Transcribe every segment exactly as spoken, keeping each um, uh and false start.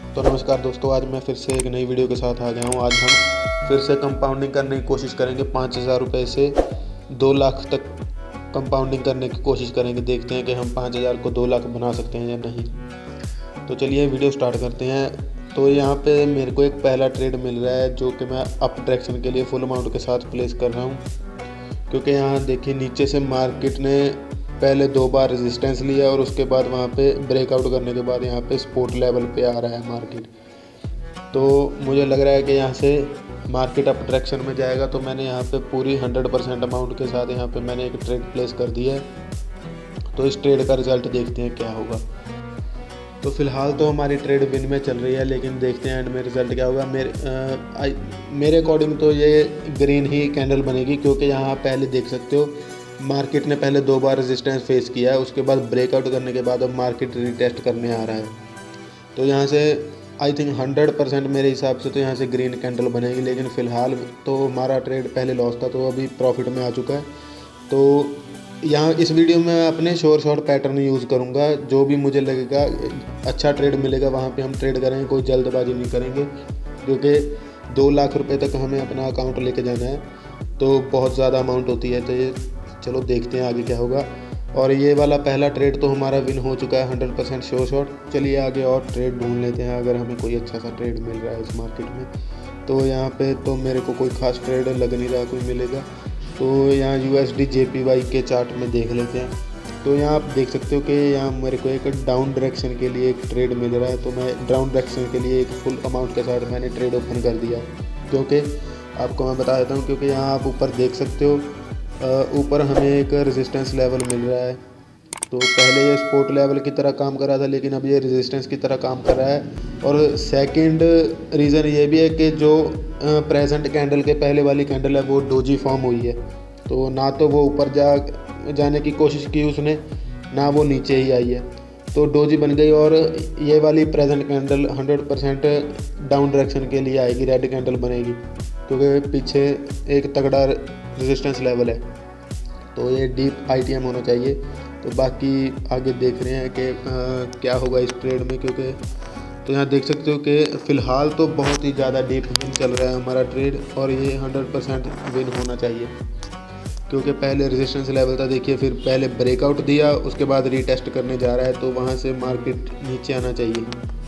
तो नमस्कार दोस्तों, आज मैं फिर से एक नई वीडियो के साथ आ गया हूँ। आज हम फिर से कंपाउंडिंग करने की कोशिश करेंगे। पाँच हज़ार रुपये से दो लाख तक कंपाउंडिंग करने की कोशिश करेंगे। देखते हैं कि हम पाँच हज़ार को दो लाख बना सकते हैं या नहीं। तो चलिए वीडियो स्टार्ट करते हैं। तो यहाँ पे मेरे को एक पहला ट्रेड मिल रहा है जो कि मैं अप डायरेक्शन के लिए फुल अमाउंट के साथ प्लेस कर रहा हूँ, क्योंकि यहाँ देखिए नीचे से मार्केट ने पहले दो बार रेजिस्टेंस लिया और उसके बाद वहाँ पे ब्रेकआउट करने के बाद यहाँ पे सपोर्ट लेवल पे आ रहा है मार्केट। तो मुझे लग रहा है कि यहाँ से मार्केट अप डायरेक्शन में जाएगा। तो मैंने यहाँ पे पूरी हंड्रेड परसेंट अमाउंट के साथ यहाँ पे मैंने एक ट्रेड प्लेस कर दिया है। तो इस ट्रेड का रिज़ल्ट देखते हैं क्या होगा। तो फ़िलहाल तो हमारी ट्रेड विन में चल रही है, लेकिन देखते हैं एंड में रिज़ल्ट क्या होगा। मेरे आ, आ, मेरे अकॉर्डिंग तो ये ग्रीन ही कैंडल बनेगी, क्योंकि यहाँ पहले देख सकते हो मार्केट ने पहले दो बार रेजिस्टेंस फेस किया है, उसके बाद ब्रेकआउट करने के बाद अब मार्केट रीटेस्ट करने आ रहा है। तो यहाँ से आई थिंक हंड्रेड परसेंट मेरे हिसाब से तो यहाँ से ग्रीन कैंडल बनेगी। लेकिन फ़िलहाल तो हमारा ट्रेड पहले लॉस था, तो अभी प्रॉफिट में आ चुका है। तो यहाँ इस वीडियो में मैं अपने शॉर्ट शॉर्ट पैटर्न यूज़ करूँगा। जो भी मुझे लगेगा अच्छा ट्रेड मिलेगा वहाँ पे हम ट्रेड करेंगे, कोई जल्दबाजी नहीं करेंगे, क्योंकि दो लाख रुपए तक हमें अपना अकाउंट लेके जाना है। तो बहुत ज़्यादा अमाउंट होती है। तो ये चलो देखते हैं आगे क्या होगा। और ये वाला पहला ट्रेड तो हमारा विन हो चुका है हंड्रेड परसेंट श्योर शॉट। चलिए आगे और ट्रेड ढूंढ लेते हैं, अगर हमें कोई अच्छा सा ट्रेड मिल रहा है इस मार्केट में। तो यहाँ पे तो मेरे को कोई खास ट्रेड लग नहीं रहा कोई मिलेगा। तो यहाँ U S D J P Y के चार्ट में देख लेते हैं। तो यहाँ आप देख सकते हो कि यहाँ मेरे को एक डाउन डायरेक्शन के लिए एक ट्रेड मिल रहा है। तो मैं डाउन डायरेक्शन के लिए एक फुल अमाउंट के साथ मैंने ट्रेड ओपन कर दिया, क्योंकि आपको मैं बता देता हूँ। क्योंकि यहाँ आप ऊपर देख सकते हो, ऊपर हमें एक रेजिस्टेंस लेवल मिल रहा है। तो पहले ये सपोर्ट लेवल की तरह काम कर रहा था, लेकिन अब ये रेजिस्टेंस की तरह काम कर रहा है। और सेकंड रीज़न ये भी है कि जो प्रेजेंट कैंडल के पहले वाली कैंडल है वो डोजी फॉर्म हुई है। तो ना तो वो ऊपर जा जाने की कोशिश की उसने, ना वो नीचे ही आई है। तो डोजी बन गई और ये वाली present candle hundred percent down direction के लिए आएगी, रेड कैंडल बनेगी, क्योंकि पीछे एक तगड़ा रेजिस्टेंस लेवल है। तो ये डीप आई टी एम होना चाहिए। तो बाकी आगे देख रहे हैं कि क्या होगा इस ट्रेड में, क्योंकि तो यहाँ देख सकते हो कि फ़िलहाल तो बहुत ही ज़्यादा डीप विन चल रहा है हमारा ट्रेड, और ये हंड्रेड परसेंट विन होना चाहिए, क्योंकि पहले रेजिस्टेंस लेवल था। देखिए फिर पहले ब्रेकआउट दिया, उसके बाद रीटेस्ट करने जा रहा है। तो वहाँ से मार्केट नीचे आना चाहिए।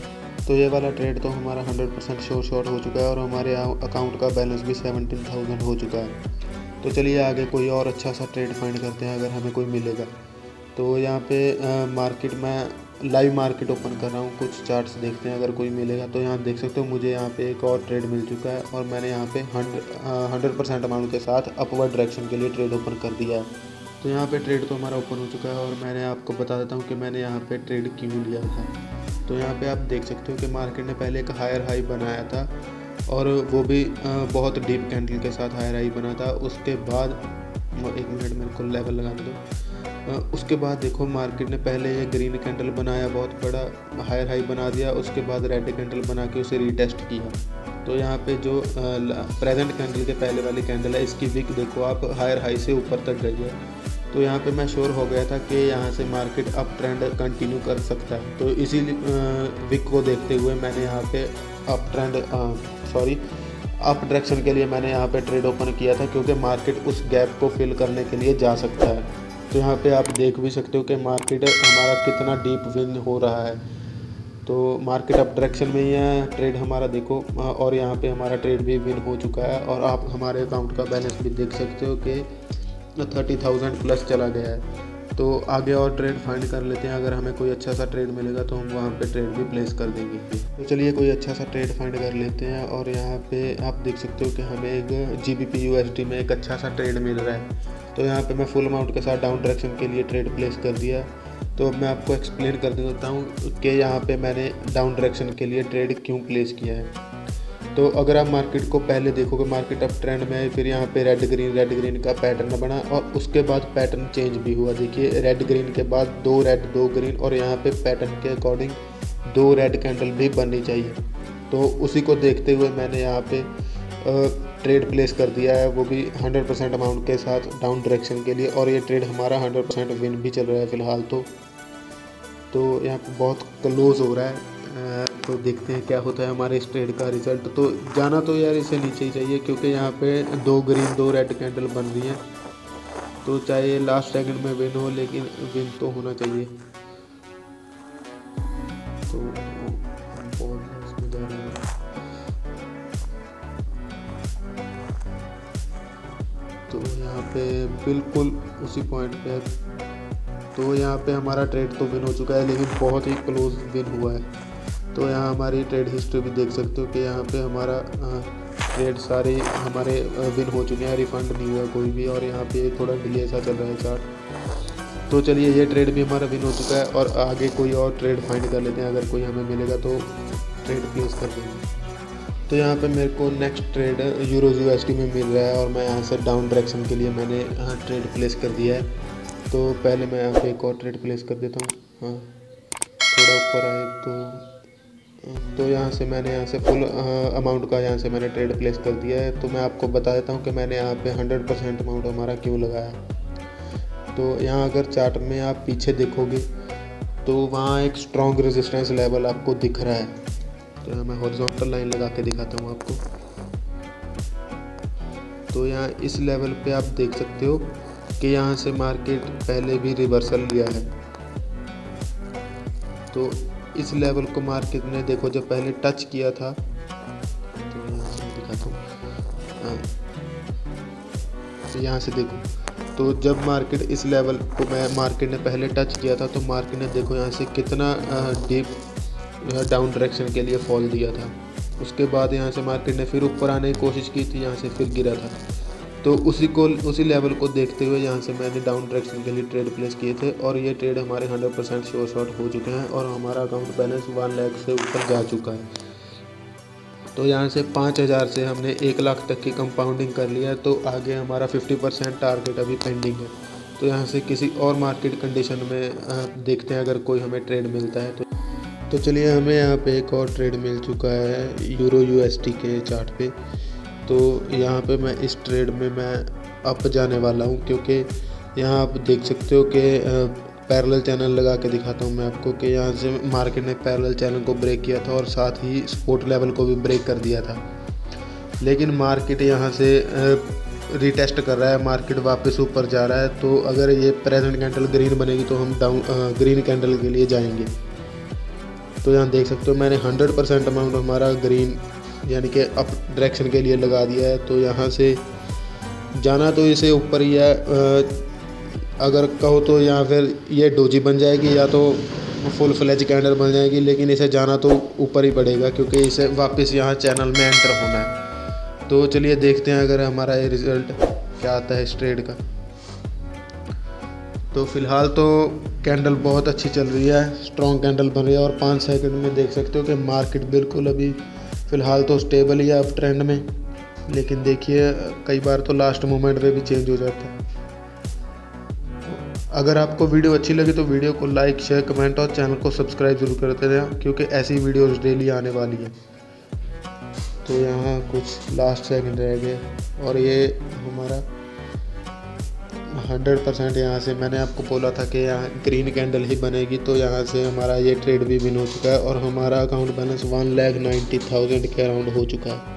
तो ये वाला ट्रेड तो हमारा हंड्रेड परसेंट श्योर शॉट हो चुका है, और हमारे अकाउंट का बैलेंस भी सेवनटीन थाउजेंड हो चुका है। तो चलिए आगे कोई और अच्छा सा ट्रेड फाइंड करते हैं, अगर हमें कोई मिलेगा। तो यहाँ पे आ, मार्केट में लाइव मार्केट ओपन कर रहा हूँ, कुछ चार्ट्स देखते हैं अगर कोई मिलेगा। तो यहाँ देख सकते हो मुझे यहाँ पे एक और ट्रेड मिल चुका है, और मैंने यहाँ पे हंड्रेड परसेंट अमाउंट के साथ अपवर्ड डायरेक्शन के लिए ट्रेड ओपन कर दिया है। तो यहाँ पे ट्रेड तो हमारा ओपन हो चुका है, और मैंने आपको बता देता हूँ कि मैंने यहाँ पे ट्रेड क्यों लिया था। तो यहाँ पे आप देख सकते हो कि मार्केट ने पहले एक हायर हाई बनाया था, और वो भी बहुत डीप कैंडल के साथ हायर हाई बना था। उसके बाद एक मिनट मेरे को लेवल लगाने दो। उसके बाद देखो मार्केट ने पहले ये ग्रीन कैंडल बनाया, बहुत बड़ा हायर हाई बना दिया। उसके बाद रेड कैंडल बना के उसे रीटेस्ट किया। तो यहाँ पे जो प्रेजेंट कैंडल के पहले वाली कैंडल है, इसकी विक देखो आप हायर हाई से ऊपर तक गई है। तो यहाँ पे मैं श्योर हो गया था कि यहाँ से मार्केट अप ट्रेंड कंटिन्यू कर सकता है। तो इसी विक को देखते हुए मैंने यहाँ पे up trend sorry up direction के लिए मैंने यहाँ पे ट्रेड ओपन किया था, क्योंकि मार्केट उस गैप को फिल करने के लिए जा सकता है। तो यहाँ पे आप देख भी सकते हो कि मार्केट हमारा कितना डीप विन हो रहा है। तो मार्केट अप डायरेक्शन में ही है, ट्रेड हमारा देखो, और यहाँ पे हमारा ट्रेड भी विन हो चुका है। और आप हमारे अकाउंट का बैलेंस भी देख सकते हो कि थर्टी थाउजेंड प्लस चला गया है। तो आगे और ट्रेड फाइंड कर लेते हैं, अगर हमें कोई अच्छा सा ट्रेड मिलेगा तो हम वहाँ पे ट्रेड भी प्लेस कर देंगे। तो चलिए कोई अच्छा सा ट्रेड फाइंड कर लेते हैं। और यहाँ पे आप देख सकते हो कि हमें एक G B P U S D में एक अच्छा सा ट्रेड मिल रहा है। तो यहाँ पे मैं फुल अमाउंट के साथ डाउन डायरेक्शन के लिए ट्रेड प्लेस कर दिया। तो अब मैं आपको एक्सप्लेन कर देता हूँ कि यहाँ पर मैंने डाउन डायरेक्शन के लिए ट्रेड क्यों प्लेस किया है। तो अगर आप मार्केट को पहले देखोगे, मार्केट अप ट्रेंड में है, फिर यहाँ पे रेड ग्रीन रेड ग्रीन का पैटर्न बना, और उसके बाद पैटर्न चेंज भी हुआ। देखिए रेड ग्रीन के बाद दो रेड दो ग्रीन, और यहाँ पे पैटर्न के अकॉर्डिंग दो रेड कैंडल भी बननी चाहिए। तो उसी को देखते हुए मैंने यहाँ पे ट्रेड प्लेस कर दिया है, वो भी हंड्रेड परसेंट अमाउंट के साथ डाउन डायरेक्शन के लिए। और ये ट्रेड हमारा हंड्रेड परसेंट विन भी चल रहा है फ़िलहाल। तो तो यहाँ पे बहुत क्लोज हो रहा है तो देखते हैं क्या होता है हमारे इस ट्रेड का रिज़ल्ट। तो जाना तो यार इसे नीचे ही चाहिए, क्योंकि यहाँ पे दो ग्रीन दो रेड कैंडल बन रही हैं। तो चाहे लास्ट सेकंड में विन हो, लेकिन विन तो होना चाहिए। तो इसमें जा रहे हैं, तो यहाँ पे बिल्कुल उसी पॉइंट पे, तो यहाँ पे हमारा ट्रेड तो विन हो चुका है, लेकिन बहुत ही क्लोज विन हुआ है। तो यहाँ हमारी ट्रेड हिस्ट्री भी देख सकते हो कि यहाँ पे हमारा ट्रेड सारे हमारे विन हो चुके हैं, रिफंड नहीं हुआ कोई भी। और यहाँ पे थोड़ा डिले सा चल रहा है चार्ट। तो चलिए ये ट्रेड भी हमारा विन हो चुका है, और आगे कोई और ट्रेड फाइंड कर लेते हैं। अगर कोई हमें मिलेगा तो ट्रेड प्लेस कर देंगे। तो यहाँ पे मेरे को नेक्स्ट ट्रेड यूरो यूएसडी में मिल रहा है, और मैं यहाँ से डाउन डायरेक्शन के लिए मैंने ट्रेड प्लेस कर दिया है। तो पहले मैं यहाँ पे एक और ट्रेड प्लेस कर देता हूँ। हाँ, थोड़ा ऊपर आए तो तो यहाँ से मैंने यहाँ से फुल अमाउंट का यहाँ से मैंने ट्रेड प्लेस कर दिया है। तो मैं आपको बता देता हूँ कि मैंने यहाँ पे हंड्रेड परसेंट अमाउंट हमारा क्यों लगाया। तो यहाँ अगर चार्ट में आप पीछे देखोगे तो वहाँ एक स्ट्रॉन्ग रेजिस्टेंस लेवल आपको दिख रहा है। तो यहाँ मैं हॉरिजॉन्टल लाइन लगा के दिखाता हूँ आपको। तो यहाँ इस लेवल पे आप देख सकते हो कि यहाँ से मार्केट पहले भी रिवर्सल लिया है। तो इस लेवल को मार्केट ने देखो जब पहले टच किया था, तो यहाँ से दिखाता हूँ, तो यहाँ से देखो, तो जब मार्केट इस लेवल को मैं मार्केट ने पहले टच किया था, तो मार्केट ने देखो यहाँ से कितना डीप डाउन डायरेक्शन के लिए फॉल दिया था। उसके बाद यहाँ से मार्केट ने फिर ऊपर आने की कोशिश की थी, यहाँ से फिर गिरा था। तो उसी को उसी लेवल को देखते हुए यहाँ से मैंने डाउन डायरेक्शन के लिए ट्रेड प्लेस किए थे, और ये ट्रेड हमारे हंड्रेड परसेंट श्योर शॉट हो चुके हैं, और हमारा अकाउंट बैलेंस वन लाख से ऊपर जा चुका है। तो यहाँ से पाँच हज़ार से हमने एक लाख तक की कंपाउंडिंग कर लिया है। तो आगे हमारा फिफ्टी परसेंट टारगेट अभी पेंडिंग है। तो यहाँ से किसी और मार्केट कंडीशन में देखते हैं अगर कोई हमें ट्रेड मिलता है तो तो चलिए हमें यहाँ पे एक और ट्रेड मिल चुका है यूरो यूएसडी के चार्ट पे। तो यहाँ पे मैं इस ट्रेड में मैं अप जाने वाला हूँ, क्योंकि यहाँ आप देख सकते हो कि पैरेलल चैनल लगा के दिखाता हूँ मैं आपको कि यहाँ से मार्केट ने पैरेलल चैनल को ब्रेक किया था, और साथ ही सपोर्ट लेवल को भी ब्रेक कर दिया था। लेकिन मार्केट यहाँ से रीटेस्ट कर रहा है, मार्केट वापस ऊपर जा रहा है। तो अगर ये प्रेजेंट कैंडल ग्रीन बनेगी तो हम डाउन ग्रीन कैंडल के लिए जाएंगे। तो यहाँ देख सकते हो मैंने हंड्रेड परसेंट अमाउंट हमारा ग्रीन यानी कि अप डायरेक्शन के लिए लगा दिया है। तो यहाँ से जाना तो इसे ऊपर ही है, अगर कहो तो यहाँ फिर ये डोजी बन जाएगी या तो फुल फ्लेज कैंडल बन जाएगी, लेकिन इसे जाना तो ऊपर ही पड़ेगा, क्योंकि इसे वापस यहाँ चैनल में एंटर होना है। तो चलिए देखते हैं अगर हमारा ये रिज़ल्ट क्या आता है इस ट्रेड का। तो फ़िलहाल तो कैंडल बहुत अच्छी चल रही है, स्ट्रॉन्ग कैंडल बन रही है, और पाँच सेकंड में देख सकते हो कि मार्केट बिल्कुल अभी फ़िलहाल तो स्टेबल ही है अप ट्रेंड में। लेकिन देखिए कई बार तो लास्ट मोमेंट पे भी चेंज हो जाता है। अगर आपको वीडियो अच्छी लगी तो वीडियो को लाइक शेयर कमेंट और चैनल को सब्सक्राइब जरूर करते रहें, क्योंकि ऐसी वीडियोस डेली आने वाली है। तो यहाँ कुछ लास्ट सेकंड रह गए, और ये हमारा हंड्रेड परसेंट यहाँ से मैंने आपको बोला था कि यहाँ ग्रीन कैंडल ही बनेगी। तो यहाँ से हमारा ये ट्रेड भी विन हो चुका है, और हमारा account balance one lakh ninety thousand के अराउंड हो चुका है।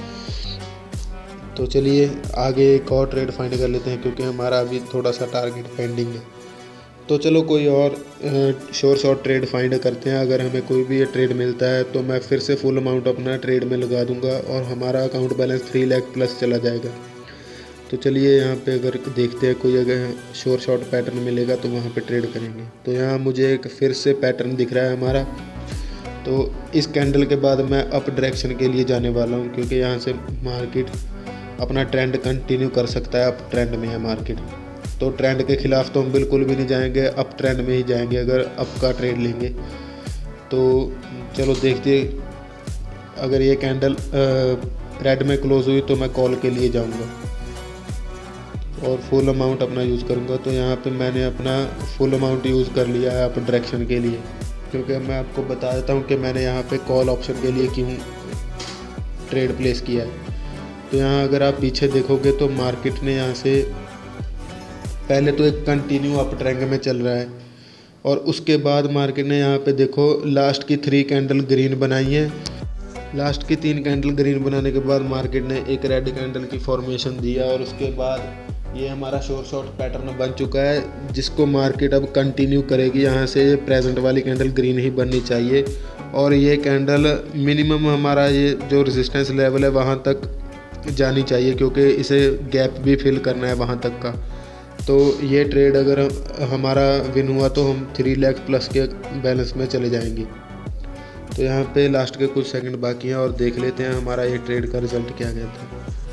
तो चलिए आगे एक और ट्रेड फाइंड कर लेते हैं, क्योंकि हमारा अभी थोड़ा सा टारगेट पेंडिंग है। तो चलो कोई और शोर शॉर्ट ट्रेड फाइंड करते हैं। अगर हमें कोई भी ये ट्रेड मिलता है तो मैं फिर से फुल अमाउंट अपना ट्रेड में लगा दूंगा, और हमारा account balance three lakh plus चला जाएगा। तो चलिए यहाँ पे अगर देखते हैं कोई अगर शोर शॉर्ट पैटर्न मिलेगा तो वहाँ पे ट्रेड करेंगे। तो यहाँ मुझे एक फिर से पैटर्न दिख रहा है हमारा। तो इस कैंडल के बाद मैं अप डायरेक्शन के लिए जाने वाला हूँ, क्योंकि यहाँ से मार्केट अपना ट्रेंड कंटिन्यू कर सकता है। अप ट्रेंड में है मार्केट, तो ट्रेंड के खिलाफ तो हम बिल्कुल भी नहीं जाएंगे, अप ट्रेंड में ही जाएंगे अगर अप का ट्रेड लेंगे। तो चलो देखते, अगर ये कैंडल रेड में क्लोज हुई तो मैं कॉल के लिए जाऊंगा और फुल अमाउंट अपना यूज़ करूंगा। तो यहाँ पे मैंने अपना फुल अमाउंट यूज़ कर लिया है अप डायरेक्शन के लिए, क्योंकि मैं आपको बता देता हूँ कि मैंने यहाँ पे कॉल ऑप्शन के लिए क्यों ट्रेड प्लेस किया है। तो यहाँ अगर आप पीछे देखोगे तो मार्केट ने यहाँ से पहले तो एक कंटिन्यू अप ट्रेंड में चल रहा है, और उसके बाद मार्केट ने यहाँ पे देखो लास्ट की थ्री कैंडल ग्रीन बनाई है। लास्ट की तीन कैंडल ग्रीन बनाने के बाद मार्केट ने एक रेड कैंडल की फॉर्मेशन दिया और उसके बाद ये हमारा शॉर्ट शॉर्ट पैटर्न बन चुका है, जिसको मार्केट अब कंटिन्यू करेगी। यहाँ से प्रेजेंट वाली कैंडल ग्रीन ही बननी चाहिए और ये कैंडल मिनिमम हमारा ये जो रेजिस्टेंस लेवल है वहाँ तक जानी चाहिए, क्योंकि इसे गैप भी फिल करना है वहाँ तक का। तो ये ट्रेड अगर हमारा विन हुआ तो हम थ्री लाख प्लस के बैलेंस में चले जाएंगे। तो यहाँ पे लास्ट के कुछ सेकंड बाकी हैं और देख लेते हैं हमारा ये ट्रेड का रिजल्ट क्या गया था।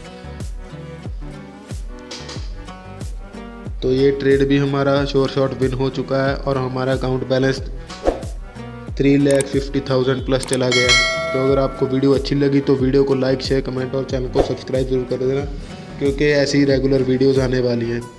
तो ये ट्रेड भी हमारा शॉर्ट शॉर्ट विन हो चुका है और हमारा account balance three lakh fifty thousand plus चला गया है। तो अगर आपको वीडियो अच्छी लगी तो वीडियो को लाइक शेयर कमेंट और चैनल को सब्सक्राइब जरूर कर देना, क्योंकि ऐसी रेगुलर वीडियोज़ आने वाली हैं।